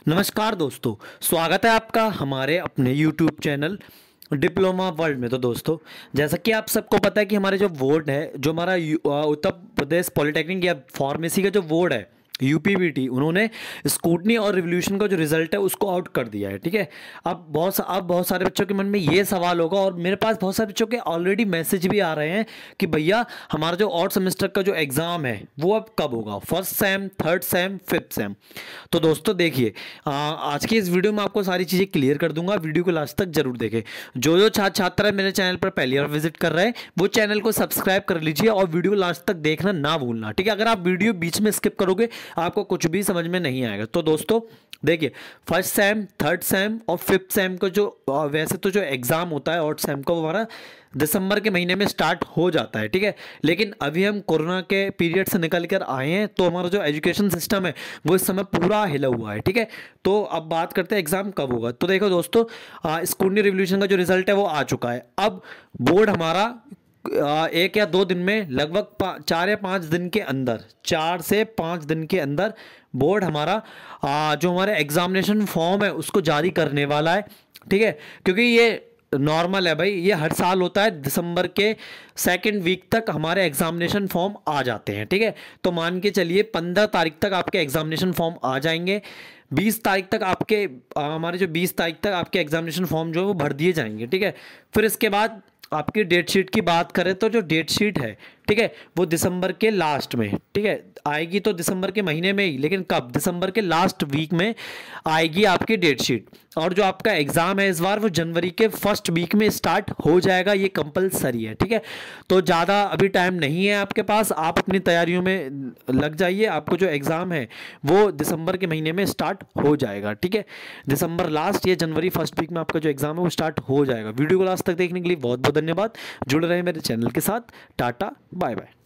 नमस्कार दोस्तों, स्वागत है आपका हमारे अपने YouTube चैनल डिप्लोमा वर्ल्ड में। तो दोस्तों, जैसा कि आप सबको पता है कि हमारे जो बोर्ड है, जो हमारा उत्तर प्रदेश पॉलिटेक्निक या फार्मेसी का जो बोर्ड है यूपीबीटी, उन्होंने स्कूटनी और रिवोल्यूशन का जो रिजल्ट है उसको आउट कर दिया है। ठीक है। अब बहुत सारे बच्चों के मन में ये सवाल होगा, और मेरे पास बहुत सारे बच्चों के ऑलरेडी मैसेज भी आ रहे हैं कि भैया हमारा जो ऑड सेमेस्टर का जो एग्ज़ाम है वो अब कब होगा, first sem, third sem, fifth sem. तो दोस्तों देखिए, आज की इस वीडियो में आपको सारी चीज़ें क्लियर कर दूंगा। वीडियो को लास्ट तक जरूर देखें। जो छात्र मेरे चैनल पर पहली बार विजिट कर रहे हैं वो चैनल को सब्सक्राइब कर लीजिए और वीडियो लास्ट तक देखना ना भूलना। ठीक है। अगर आप वीडियो बीच में स्किप करोगे आपको कुछ भी समझ में नहीं आएगा। तो दोस्तों देखिए, फर्स्ट सेम, थर्ड सेम और फिफ्थ सेम को जो वैसे तो जो एग्जाम होता है ऑड सेम का, वो हमारा दिसंबर के महीने में स्टार्ट हो जाता है। ठीक है। लेकिन अभी हम कोरोना के पीरियड से निकल कर आए हैं, तो हमारा जो एजुकेशन सिस्टम है वो इस समय पूरा हिला हुआ है। ठीक है। तो अब बात करते हैं एग्जाम कब होगा। तो देखो दोस्तों, स्कूटनी रिवोल्यूशन का जो रिजल्ट है वो आ चुका है। अब बोर्ड हमारा 1 या 2 दिन में, लगभग 4 या 5 दिन के अंदर, 4 से 5 दिन के अंदर बोर्ड हमारा जो हमारे एग्जामिनेशन फॉर्म है उसको जारी करने वाला है। ठीक है। क्योंकि ये नॉर्मल है भाई, ये हर साल होता है। दिसंबर के सेकंड वीक तक हमारे एग्जामिनेशन फॉर्म आ जाते हैं। ठीक है। तो मान के चलिए 15 तारीख तक आपके एग्जामिनेशन फॉर्म आ जाएंगे। 20 तारीख तक आपके हमारे जो 20 तारीख तक आपके एग्जामिनेशन फॉर्म जो है वो भर दिए जाएंगे। ठीक है। फिर इसके बाद आपकी डेट शीट की बात करें तो जो डेट शीट है, ठीक है, वो दिसंबर के लास्ट में, ठीक है, आएगी। तो दिसंबर के महीने में ही, लेकिन कब, दिसंबर के लास्ट वीक में आएगी आपकी डेट शीट। और जो आपका एग्ज़ाम है इस बार वो जनवरी के फर्स्ट वीक में स्टार्ट हो जाएगा। ये कंपलसरी है। ठीक है। तो ज़्यादा अभी टाइम नहीं है आपके पास, आप अपनी तैयारियों में लग जाइए। आपको जो एग्ज़ाम है वो दिसंबर के महीने में स्टार्ट हो जाएगा। ठीक है। दिसंबर लास्ट या जनवरी फर्स्ट वीक में आपका जो एग्ज़ाम है वो स्टार्ट हो जाएगा। वीडियो को लास्ट तक देखने के लिए बहुत बहुत धन्यवाद। जुड़ रहे मेरे चैनल के साथ। Tata, bye bye.